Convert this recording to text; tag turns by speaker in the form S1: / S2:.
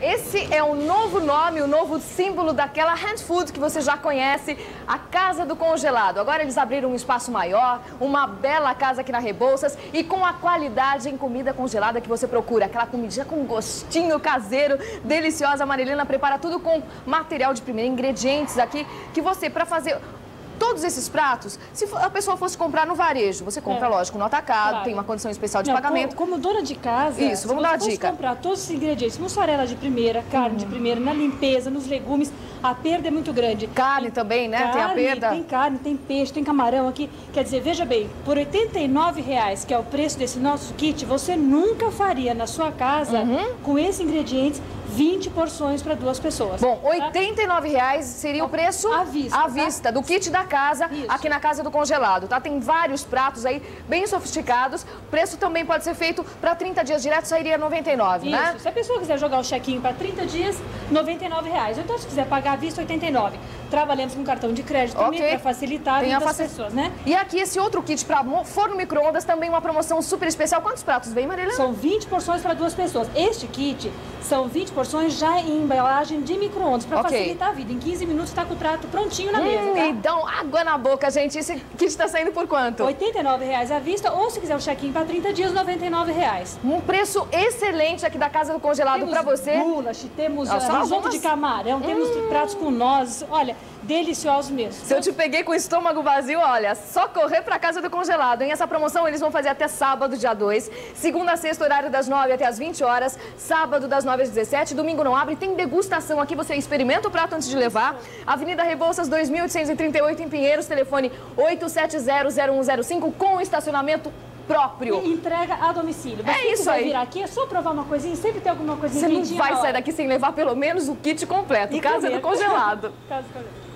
S1: esse é o novo nome, o novo símbolo daquela hand food que você já conhece, a Casa do Congelado. Agora eles abriram um espaço maior, uma bela casa aqui na Rebouças e com a qualidade em comida congelada que você procura. Aquela comidinha com gostinho caseiro, deliciosa. A Marilena prepara tudo com material de primeira, ingredientes aqui que você, para fazer todos esses pratos, se a pessoa fosse comprar no varejo, você compra, lógico, no atacado, claro, tem uma condição especial de pagamento.
S2: Como dona de casa,
S1: isso, vamos dar uma dica.
S2: Comprar todos os ingredientes, mussarela de primeira, carne de primeira, na limpeza, nos legumes, a perda é muito grande.
S1: Carne também, né? Tem a perda.
S2: Tem carne, tem peixe, tem camarão aqui. Quer dizer, veja bem, por R$ 89,00, que é o preço desse nosso kit, você nunca faria na sua casa, com esses ingredientes, 20 porções para 2 pessoas.
S1: Bom, R$ 89,00 seria o preço à vista do kit da casa, aqui na Casa do Congelado, tá? Tem vários pratos aí, bem sofisticados. O preço também pode ser feito para 30 dias direto, sairia R$ 99,00, né?
S2: Se a pessoa quiser jogar o check-in para 30 dias, R$ 99,00. Então, se quiser pagar à vista, R$ 89,00. Trabalhamos com cartão de crédito também, para facilitar a vida das pessoas, né?
S1: E aqui esse outro kit para forno micro-ondas, também uma promoção super especial. Quantos pratos vem, Marilena?
S2: São 20 porções para 2 pessoas. Este kit são 20 porções já em embalagem de micro-ondas, para facilitar a vida. Em 15 minutos está com o prato prontinho na mesa, tá?
S1: Então, água na boca, gente. Esse kit está saindo por quanto?
S2: R$ 89,00 à vista, ou se quiser o check-in para 30 dias, R$ 99,00.
S1: Um preço excelente aqui da Casa do Congelado para você.
S2: Temos goulash, temos risoto de camarão, temos pratos com nozes. Olha, deliciosos mesmo.
S1: Se eu te peguei com o estômago vazio, olha, só correr para Casa do Congelado, hein? Essa promoção eles vão fazer até sábado, dia 2. Segunda a sexta, horário das 9 até as 20 horas. Sábado, das 9 às 17. Domingo não abre. Tem degustação aqui. Você experimenta o prato antes de levar. Avenida Rebouças, 2838 em Pinheiros. Telefone 8700105 com estacionamento próprio.
S2: E entrega a domicílio. Mas
S1: é isso aí.
S2: Vir aqui, é só provar uma coisinha, sempre tem alguma coisinha.
S1: Você não vai sair daqui sem levar pelo menos o kit completo. Casa do Congelado.
S2: Casa do Congelado.